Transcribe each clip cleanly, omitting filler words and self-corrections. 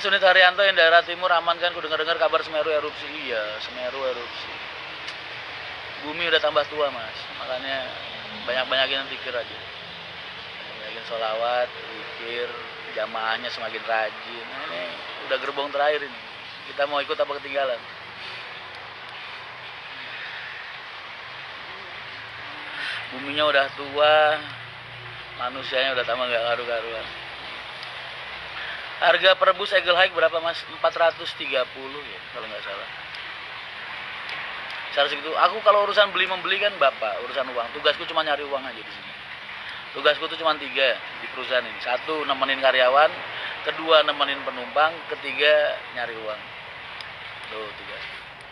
Mas Unit Haryanto yang daerah timur aman kan? Ku dengar-dengar kabar Semeru erupsi. Iya, Semeru erupsi. Bumi udah tambah tua mas, makanya banyak-banyakin zikir aja. Banyakin sholawat, zikir, jamaahnya semakin rajin. Nah, ini udah gerbong terakhir ini. Kita mau ikut apa ketinggalan? Buminya udah tua, manusianya udah tambah nggak karu-karuan. Harga perebus Eagle High berapa mas? 430 ya kalau nggak salah. Segitu. Aku kalau urusan beli membeli kan bapak, urusan uang. Tugasku cuma nyari uang aja di sini. Tugasku tuh cuma 3 di perusahaan ini. 1 nemenin karyawan, 2 nemenin penumpang, 3 nyari uang. Tuh tugas.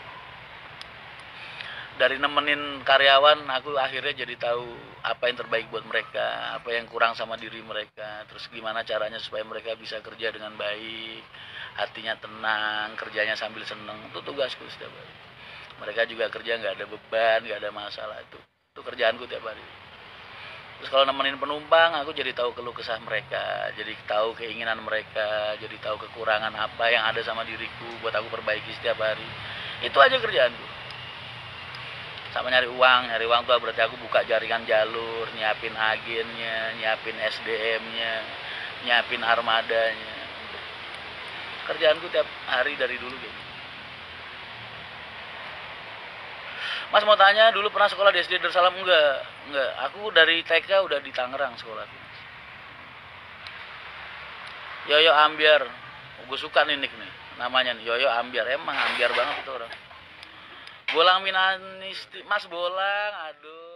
Dari nemenin karyawan, aku akhirnya jadi tahu apa yang terbaik buat mereka, apa yang kurang sama diri mereka, terus gimana caranya supaya mereka bisa kerja dengan baik, hatinya tenang, kerjanya sambil seneng. Itu tugasku setiap hari. Mereka juga kerja nggak ada beban, nggak ada masalah. Itu kerjaanku tiap hari. Terus kalau nemenin penumpang, aku jadi tahu keluh kesah mereka, jadi tahu keinginan mereka, jadi tahu kekurangan apa yang ada sama diriku buat aku perbaiki setiap hari. Itu aja kerjaanku. Sama nyari uang tuh berarti aku buka jaringan jalur, nyiapin agennya, nyiapin SDM-nya, nyiapin armadanya. Kerjaanku tiap hari dari dulu gitu. Mas mau tanya, dulu pernah sekolah di SD Darussalam? Enggak. Aku dari TK udah di Tangerang sekolah. Yoyo Ambiar. Gue suka nih nick nih. Namanya nih, Yoyo Ambiar. Emang ambiar banget itu orang. Bolang Minanisti. Mas Bolang, aduh.